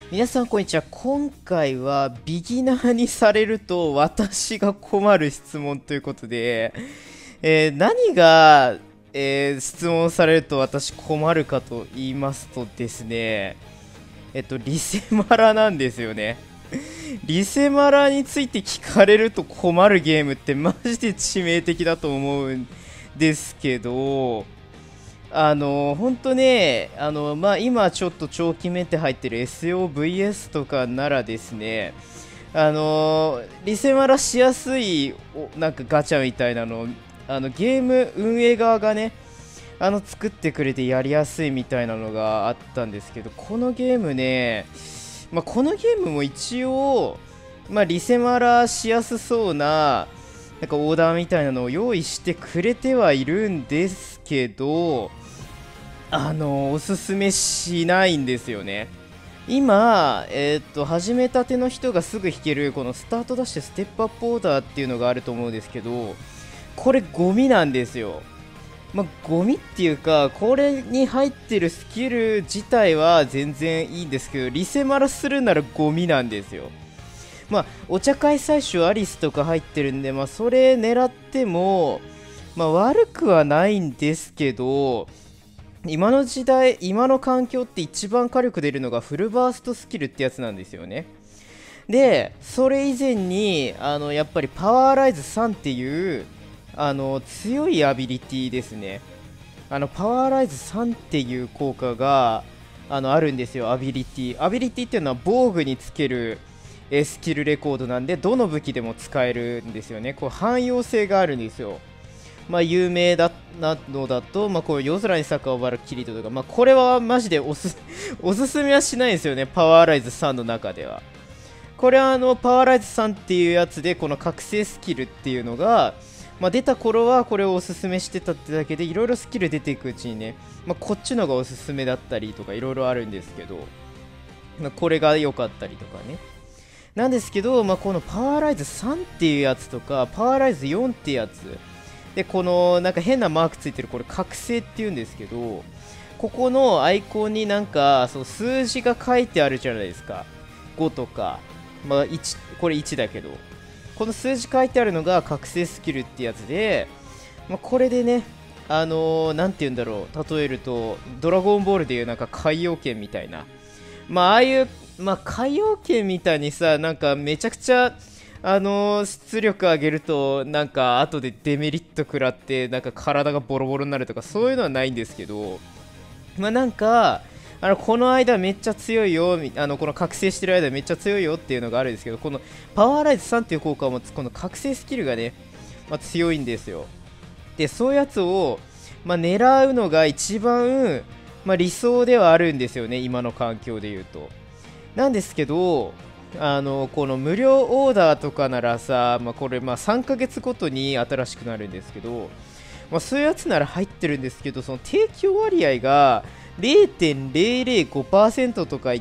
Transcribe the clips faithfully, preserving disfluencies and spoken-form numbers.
皆さんこんにちは。今回はビギナーにされると私が困る質問ということで、えー何が、えー質問されると私困るかと言いますとですね、えっと、リセマラなんですよね。リセマラについて聞かれると困るゲームってマジで致命的だと思うんですけど、あの本当ね、あのまあ、今ちょっと長期メンテ入ってる エスオーブイエス とかならですね、あのリセマラしやすいおなんかガチャみたいなのをあのゲーム運営側がね、あの作ってくれてやりやすいみたいなのがあったんですけど、このゲームね、まあ、このゲームも一応、まあ、リセマラしやすそうななんかオーダーみたいなのを用意してくれてはいるんですけど、あのおすすめしないんですよね。今、えーっと始めたての人がすぐ弾けるこのスタートダッシュステップアップオーダーっていうのがあると思うんですけど、これゴミなんですよ。まあ、ゴミっていうか、これに入ってるスキル自体は全然いいんですけど、リセマラするならゴミなんですよ。まあ、お茶会採取アリスとか入ってるんで、まあ、それ狙っても、まあ、悪くはないんですけど、今の時代、今の環境って一番火力出るのがフルバーストスキルってやつなんですよね。で、それ以前に、あの、やっぱりパワーライズさんっていう、あの、強いアビリティですね。あの、パワーライズさんっていう効果が、あの、あるんですよ、アビリティ。アビリティっていうのは防具につける、えースキルレコードなんで、どの武器でも使えるんですよね。こう、汎用性があるんですよ。まあ、有名だなのだと、まあ、こう夜空に咲く青バラキリトとか、まあ、これはマジでおすおすすめはしないんですよね、パワーライズさんの中では。これはあのパワーライズさんっていうやつで、この覚醒スキルっていうのが、まあ、出た頃はこれをおすすめしてたってだけで、いろいろスキル出ていくうちにね、まあ、こっちのがおすすめだったりとか、いろいろあるんですけど、まあ、これが良かったりとかね。なんですけど、まあ、このパワーライズさんっていうやつとか、パワーライズよんっていうやつ、でこのなんか変なマークついてるこれ覚醒っていうんですけど、ここのアイコンになんかそう数字が書いてあるじゃないですか。ごとか、まあ、いち、これいちだけど、この数字書いてあるのが覚醒スキルってやつで、まあ、これでね、あのー、なんて言うんだろう、例えるとドラゴンボールでいうなんか海洋圏みたいな、まあああいう、まあ、海洋圏みたいにさ、なんかめちゃくちゃあのー出力上げるとなんか後でデメリット食らってなんか体がボロボロになるとかそういうのはないんですけど、まあなんかあのこの間めっちゃ強いよみあのこの覚醒してる間めっちゃ強いよっていうのがあるんですけど、このパワーライズさんっていう効果を持つこの覚醒スキルがね、まあ、強いんですよ。でそういうやつを、まあ、狙うのが一番、まあ、理想ではあるんですよね、今の環境で言うと。なんですけど、あのこの無料オーダーとかならさ、まあ、これまあさんかげつごとに新しくなるんですけど、まあ、そういうやつなら入ってるんですけど、その提供割合がれいてんぜろぜろごパーセントとかいって、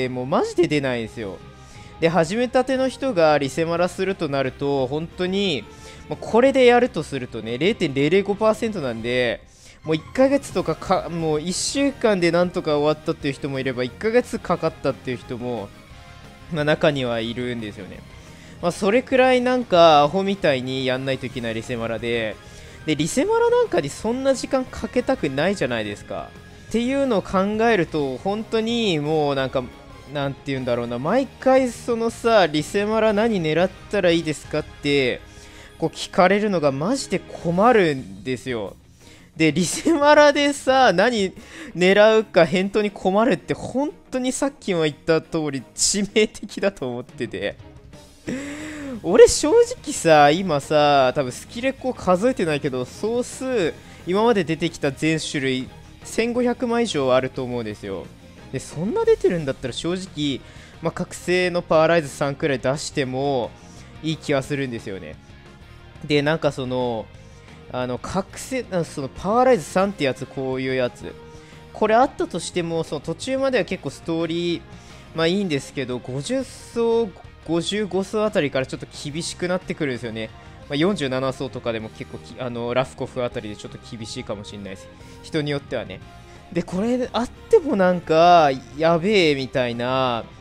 もうマジで出ないんですよ。で、始めたての人がリセマラするとなると、本当に、まあこれでやるとするとね、れいてんぜろぜろごパーセント なんで、もういっかげつとかか、もういっしゅうかんでなんとか終わったっていう人もいれば、いっかげつかかったっていう人も、まあ、中にはいるんですよね。まあ、それくらいなんかアホみたいにやんないといけないリセマラで、で、リセマラなんかにそんな時間かけたくないじゃないですか。っていうのを考えると、本当にもうなんか、なんて言うんだろうな、毎回そのさ、リセマラ何狙ったらいいですかって、こう聞かれるのがマジで困るんですよ。で、リセマラでさ、何狙うか返答に困るって、本当にさっきも言った通り、致命的だと思ってて。俺、正直さ、今さ、多分スキレコ数えてないけど、総数、今まで出てきた全種類、せんごひゃくまい以上あると思うんですよ。で、そんな出てるんだったら、正直、まあ、覚醒のパワーライズさんくらい出してもいい気はするんですよね。で、なんかその、あの覚醒あそのパワーライズさんってやつ、こういうやつ、これあったとしてもその途中までは結構ストーリーまあいいんですけど、ごじゅっ層ごじゅうご層あたりからちょっと厳しくなってくるんですよね。まあ、よんじゅうなな層とかでも結構きあのラフコフあたりでちょっと厳しいかもしれないです、人によってはね。でこれあってもなんかやべえみたいな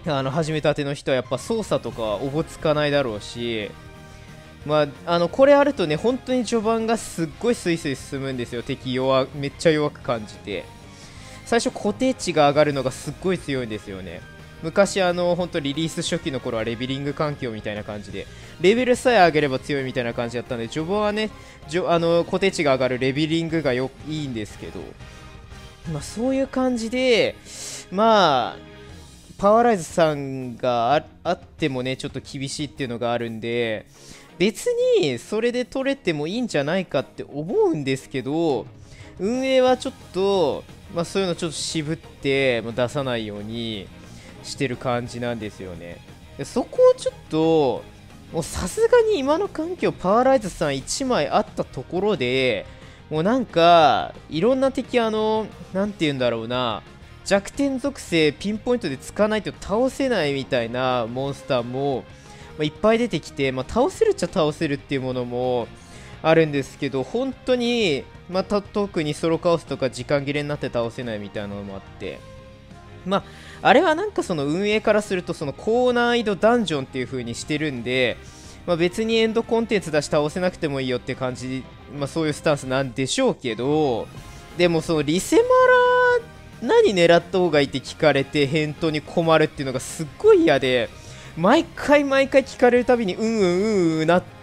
あの始めたての人はやっぱ操作とかはおぼつかないだろうし、まあ、あのこれあるとね本当に序盤がすっごいスイスイ進むんですよ。敵弱めっちゃ弱く感じて、最初固定値が上がるのがすっごい強いんですよね。昔あの本当リリース初期の頃はレベリング環境みたいな感じでレベルさえ上げれば強いみたいな感じだったんで、序盤はねじょあの固定値が上がるレベリングがよいいんですけど、まあ、そういう感じでまあパワーライズさんが あ, あってもねちょっと厳しいっていうのがあるんで、別にそれで取れてもいいんじゃないかって思うんですけど、運営はちょっと、まあ、そういうのちょっと渋ってもう出さないようにしてる感じなんですよね。でそこをちょっともうさすがに今の環境パワーライズさんいちまいあったところでもうなんかいろんな敵あのなんて言うんだろうな、弱点属性ピンポイントで使わないと倒せないみたいなモンスターも、まあ、いっぱい出てきて、まあ、倒せるっちゃ倒せるっていうものもあるんですけど、本当に、まあ、特にソロカオスとか時間切れになって倒せないみたいなのもあって、まあ、あれはなんかその運営からするとその高難易度ダンジョンっていう風にしてるんで、まあ、別にエンドコンテンツ出し倒せなくてもいいよって感じ、まあ、そういうスタンスなんでしょうけど、でもそのリセマラ何狙った方がいいって聞かれて返答に困るっていうのがすっごい嫌で、毎回毎回聞かれるたびにうんうんうんうんなって、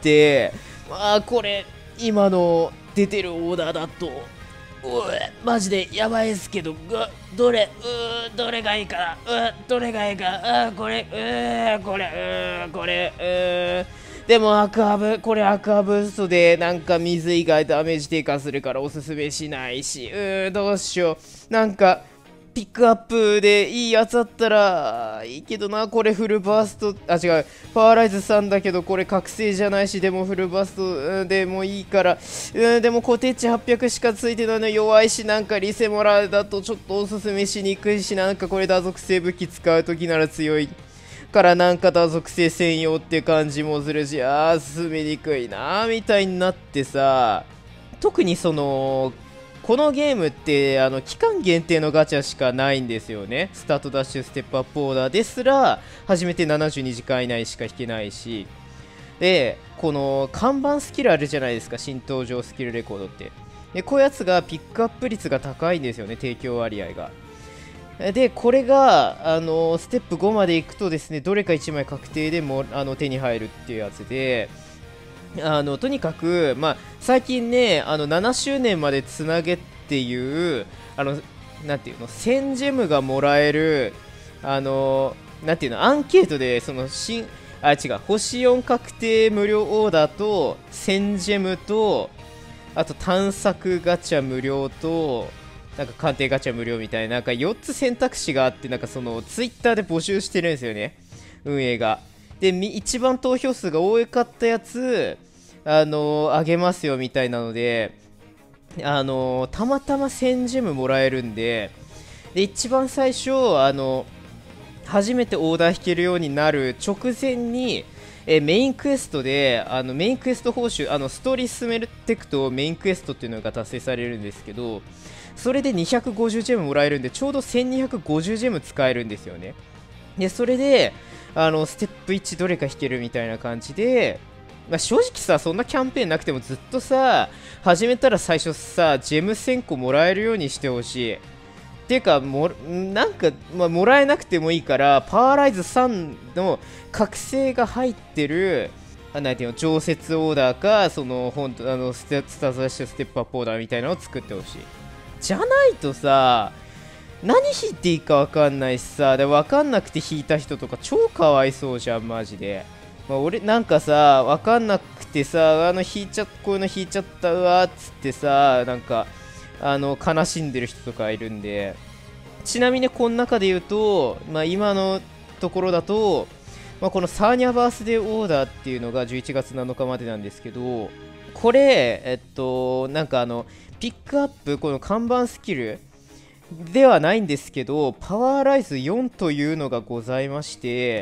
ああこれ今の出てるオーダーだとうマジでやばいですけど、どれうどれがいいかな、うどれがいいかあこれうこれうこれうでもアクアブこれアクアブーストでなんか水以外ダメージ低下するからおすすめしないし、うどうしよう、なんかピックアップでいいやつあったらいいけどな、これフルバースト、あ違うパワーライズさんだけどこれ覚醒じゃないし、でもフルバースト、うん、でもいいから、うん、でも固定値はっぴゃくしかついてないの弱いし、なんかリセモラだとちょっとおすすめしにくいし、なんかこれ打属性武器使うときなら強いからなんか打属性専用って感じもするし、あー進めにくいなみたいになってさ、特にそのこのゲームってあの期間限定のガチャしかないんですよね。スタートダッシュステップアップオーダーですら初めてななじゅうにじかん以内しか引けないし、でこの看板スキルあるじゃないですか、新登場スキルレコードって。でこういうやつがピックアップ率が高いんですよね、提供割合が。でこれがあのステップごまでいくとですね、どれかいちまい確定でもあの手に入るっていうやつで、あのとにかく、まあ、最近ねあのななしゅうねんまでつなげっていうあのなんていうのせんジェムがもらえるあのなんていうのアンケートでその新あ違う星よん確定無料オーダーとせんジェムとあと探索ガチャ無料となんか鑑定ガチャ無料みたいな、なんかよっつ選択肢があって、なんかそのツイッターで募集してるんですよね、運営が。で一番投票数が多かったやつあのあげますよみたいなので、あのたまたませんジェムもらえるんで、で一番最初あの初めてオーダー引けるようになる直前にえメインクエストであのメインクエスト報酬あのストーリー進めていくとメインクエストっていうのが達成されるんですけど、それでにひゃくごじゅうジェムもらえるんでちょうどせんにひゃくごじゅうジェム使えるんですよね。でそれであのステップいちどれか引けるみたいな感じで、まあ、正直さそんなキャンペーンなくてもずっとさ始めたら最初さジェムせんこもらえるようにしてほしいっていうか、もなんか、まあ、もらえなくてもいいからパワーライズさんの覚醒が入ってるあなんていうの常設オーダーかその本当あのスタスタートダッシュステップアップオーダーみたいなのを作ってほしい。じゃないとさ何引いていいか分かんないしさ、で分かんなくて引いた人とか超かわいそうじゃんマジで。まあ、俺なんかさ分かんなくてさあの引いちゃこういうの引いちゃったうわっつってさなんかあの悲しんでる人とかいるんで、ちなみにこの中で言うと、まあ、今のところだと、まあ、このサーニャバースデーオーダーっていうのがじゅういちがつなのかまでなんですけど、これえっとなんかあのピックアップこの看板スキルではないんですけどパワーライズよんというのがございまして、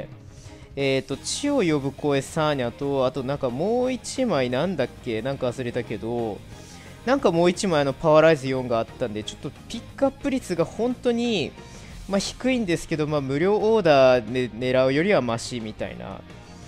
えーと地を呼ぶ声サーニャとあとなんかもういちまいなんだっけなんか忘れたけどなんかもういちまいのパワーライズよんがあったんで、ちょっとピックアップ率が本当にまあ低いんですけど、まあ無料オーダーで狙うよりはマシみたいな。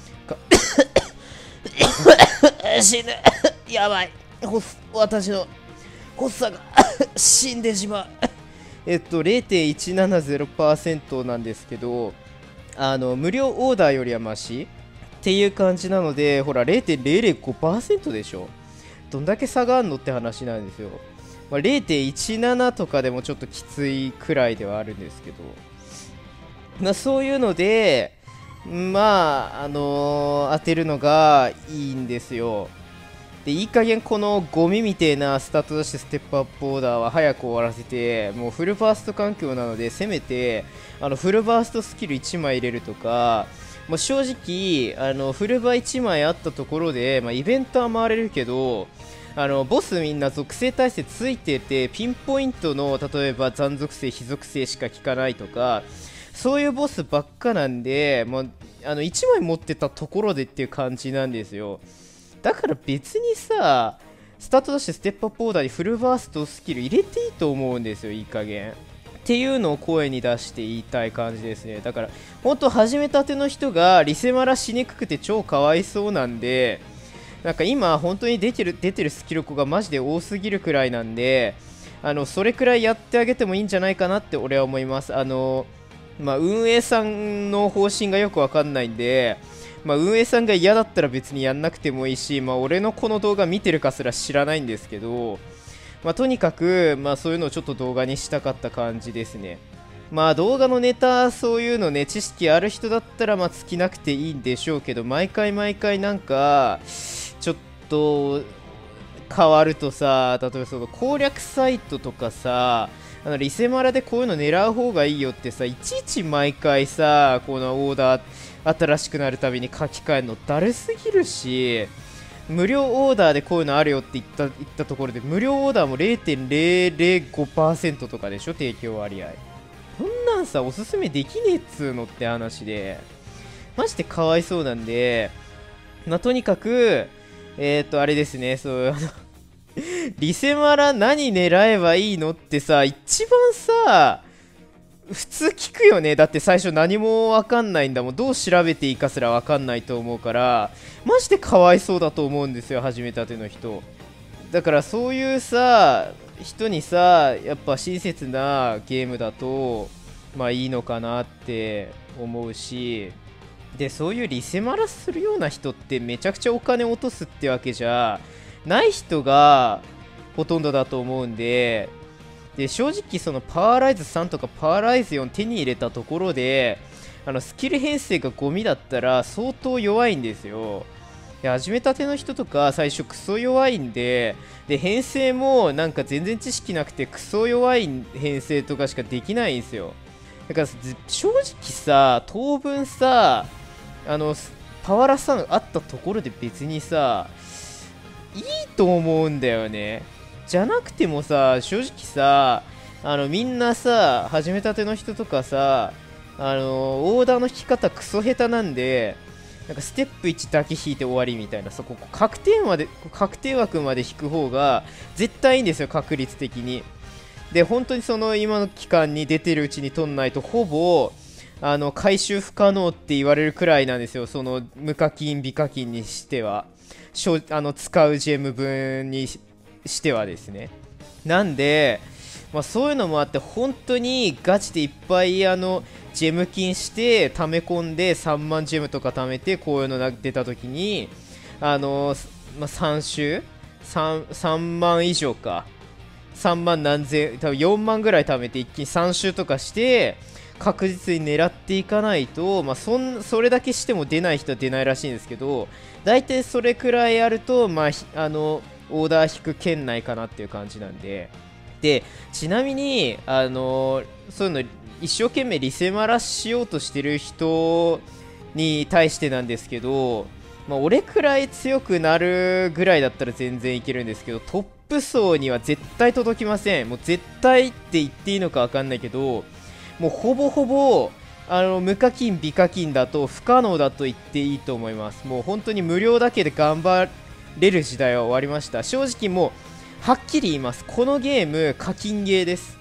死ぬやばい、私の発作が死んでしまう。えっと ゼロてんいちななゼロパーセント なんですけど、あの無料オーダーよりはマシっていう感じなので、ほら ゼロてんゼロゼロごパーセント でしょ。どんだけ差があんのって話なんですよ。まあ、ゼロてんいちなな とかでもちょっときついくらいではあるんですけど、まあ、そういうので、まあ、あのー当てるのがいいんですよ。で、いい加減このゴミみてえなスタートダッシュステップアップオーダーは早く終わらせて、もうフルバースト環境なので、せめてあのフルバーストスキルいちまい入れるとか、もう正直あのフルバいちまいあったところで、まあ、イベントは回れるけど、あのボスみんな属性耐性ついてて、ピンポイントの例えば残属性非属性しか効かないとか、そういうボスばっかなんで、もうあのいちまい持ってたところでっていう感じなんですよ。だから別にさ、スタートダッシュステップアップオーダーにフルバーストスキル入れていいと思うんですよ、いい加減っていうのを声に出して言いたい感じですね。だから本当始めたての人がリセマラしにくくて超かわいそうなんで、なんか今本当に出てる出てるスキル子がマジで多すぎるくらいなんで、あのそれくらいやってあげてもいいんじゃないかなって俺は思います。あのまあ、運営さんの方針がよくわかんないんで、まあ、運営さんが嫌だったら別にやんなくてもいいし、まあ、俺のこの動画見てるかすら知らないんですけど、まあ、とにかく、まあ、そういうのをちょっと動画にしたかった感じですね。まあ動画のネタ、そういうのね、知識ある人だったらまあ尽きなくていいんでしょうけど、毎回毎回なんかちょっと変わるとさ、例えばその攻略サイトとかさ、あのリセマラでこういうの狙う方がいいよってさ、いちいち毎回さ、このオーダー新しくなるたびに書き換えるのだるすぎるし、無料オーダーでこういうのあるよって言った言ったところで、無料オーダーも ゼロてんゼロゼロごパーセント とかでしょ、提供割合。こんなんさ、おすすめできねえっつうのって話で、マジでかわいそうなんで、まあ、とにかく、えっ、ー、と、あれですね、そう、あのリセマラ何狙えばいいのってさ、一番さ、普通聞くよね。だって最初何もわかんないんだもん。どう調べていいかすらわかんないと思うから、マジでかわいそうだと思うんですよ、始めたての人。だからそういうさ、人にさ、やっぱ親切なゲームだと、まあいいのかなって思うし、で、そういうリセマラするような人ってめちゃくちゃお金落とすってわけじゃない人がほとんどだと思うんで、で正直そのパワーライズさんとかパワーライズよん手に入れたところで、あのスキル編成がゴミだったら相当弱いんですよ。で始めたての人とか最初クソ弱いんで、で編成もなんか全然知識なくてクソ弱い編成とかしかできないんですよ。だから正直さ、当分さ、あのパワラさんあったところで別にさいいと思うんだよね。じゃなくてもさ、正直さ、あのみんなさ、始めたての人とかさ、あのオーダーの引き方クソ下手なんで、なんかステップいちだけ引いて終わりみたいな、そこ確定まで確定枠まで引く方が絶対いいんですよ、確率的に。で本当にその今の期間に出てるうちに取んないとほぼあの回収不可能って言われるくらいなんですよ、その無課金美課金にしては、あの使うジェム分にしてはですね。なんで、まあ、そういうのもあって本当にガチでいっぱいあのジェム金して溜め込んでさんまんジェムとか貯めて、こういうのが出た時にあの、まあ、さん週 3, 3万以上かさんまん何千、多分よんまんぐらい貯めて一気にさん週とかして確実に狙っていかないと、まあ、そんそれだけしても出ない人は出ないらしいんですけど、大体それくらいやると、まあ、あのオーダー引く圏内かなっていう感じなんで。でちなみにあのそういうの一生懸命リセマラしようとしてる人に対してなんですけど、まあ、俺くらい強くなるぐらいだったら全然いけるんですけど、トップ層には絶対届きません。もう絶対って言っていいのか分かんないけど、もうほぼほぼあの無課金美課金だと不可能だと言っていいと思います。もう本当に無料だけで頑張れる時代は終わりました。正直もうはっきり言います、このゲーム課金ゲーです。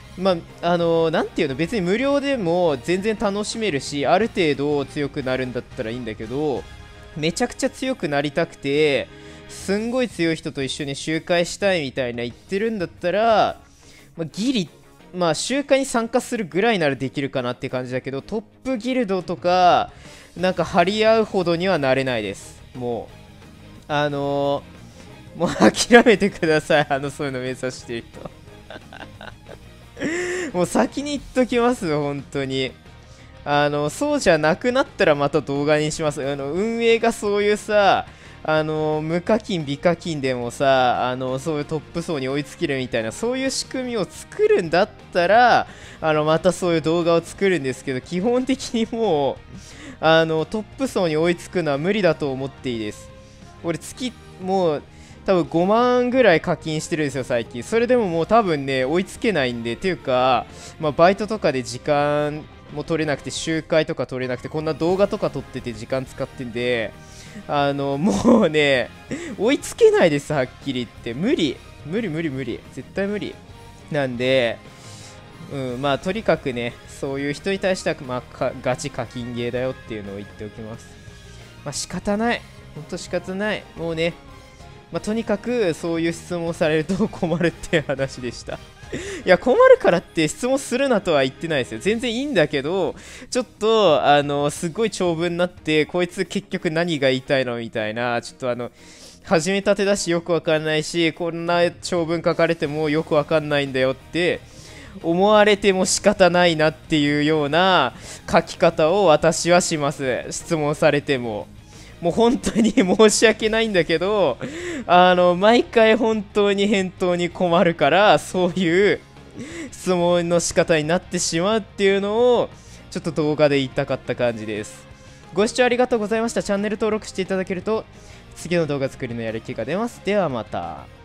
まあ、あのーなんていうの、別に無料でも全然楽しめるし、ある程度強くなるんだったらいいんだけど、めちゃくちゃ強くなりたくて、すんごい強い人と一緒に集会したいみたいな言ってるんだったら、まあ、ギリ、まあ、集会に参加するぐらいならできるかなって感じだけど、トップギルドとか、なんか張り合うほどにはなれないです。もう、あのーもう諦めてください、あの、そういうの目指してる人。もう先に言っときます、本当に。あの、そうじゃなくなったらまた動画にします。あの、運営がそういうさ、あの、無課金、美課金でもさ、あの、そういうトップ層に追いつけるみたいな、そういう仕組みを作るんだったら、あの、またそういう動画を作るんですけど、基本的にもう、あの、トップ層に追いつくのは無理だと思っていいです。俺、月、もう、多分ごまんぐらい課金してるんですよ、最近。それでももう多分ね、追いつけないんで、ていうか、まあ、バイトとかで時間も取れなくて、集会とか取れなくて、こんな動画とか撮ってて時間使ってんで、あの、もうね、追いつけないです、はっきり言って。無理。無理無理無理。絶対無理。なんで、うん、まあ、とにかくね、そういう人に対しては、まあ、ガチ課金ゲーだよっていうのを言っておきます。まあ、仕方ない。ほんと仕方ない。もうね、まあ、とにかくそういう質問をされると困るっていう話でした。いや、困るからって質問するなとは言ってないですよ。全然いいんだけど、ちょっと、あの、すごい長文になって、こいつ結局何が言いたいのみたいな、ちょっとあの、始めたてだしよくわかんないし、こんな長文書かれてもよくわかんないんだよって思われても仕方ないなっていうような書き方を私はします。質問されても。もう本当に申し訳ないんだけど、あの、毎回本当に返答に困るから、そういう質問の仕方になってしまうっていうのを、ちょっと動画で言いたかった感じです。ご視聴ありがとうございました。チャンネル登録していただけると、次の動画作りのやる気が出ます。ではまた。